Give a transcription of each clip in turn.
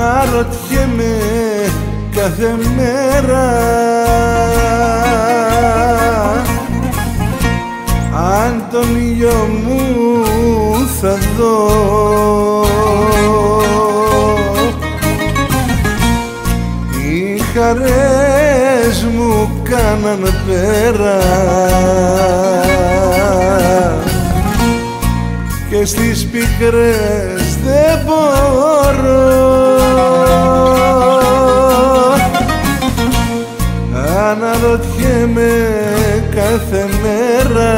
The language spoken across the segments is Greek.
Αναρωτιέμαι κάθε μέρα αν τον ήλιο μου θα δω. Οι χαρές μου κάναν πέρα και στις πικρές δεν μπορώ. Αναρωτιέμαι κάθε μέρα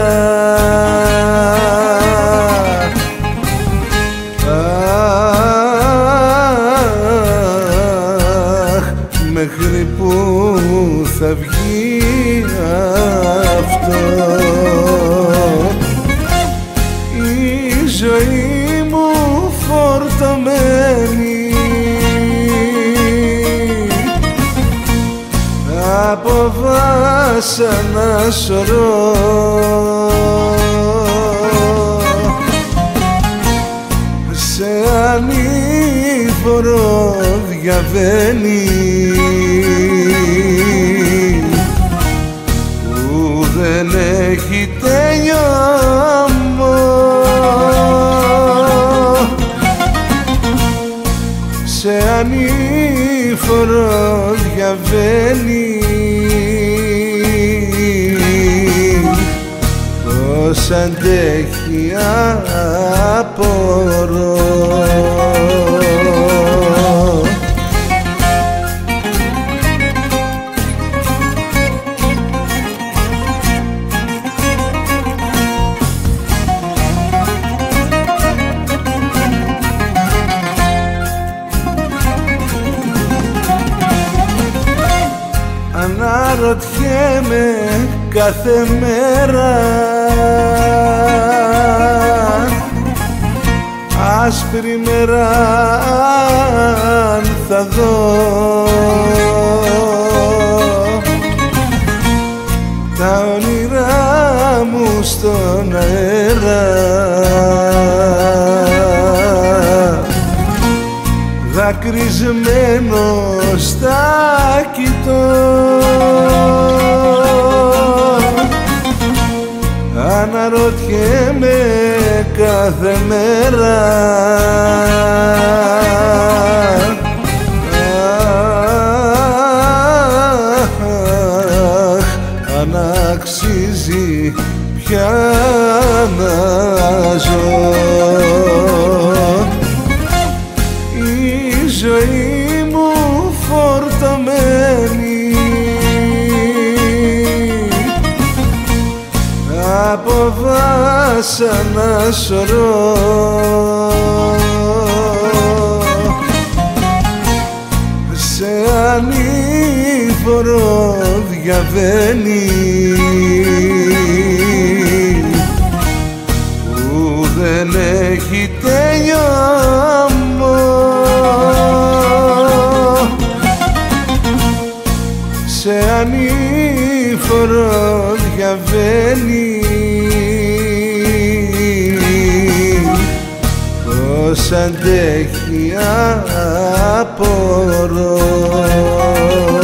μέχρι που θα βγει αυτό. Η ζωή μου φορτωμένη από βάσανα σωρό, σε ανήφορο διαβαίνει που δεν έχει τελειώμα. Σε ανήφορο διαβαίνει πως αντέχει απορώ. Αναρωτιέμαι κάθε μέρα άσπρη μέρα αν θα δω. Τα όνειρά μου στον αέρα δακρυσμένος τα κοιτώ. Αναρωτιέμαι κάθε μέρα αν αξίζει πια να ζω. Η ζωή μου φορτωμένη από βάσανα σωρό, σε ανήφορο διαβαίνει που δεν έχει τελειώμα. Σε ανήφορο διαβαίνει πως αντέχει απορώ.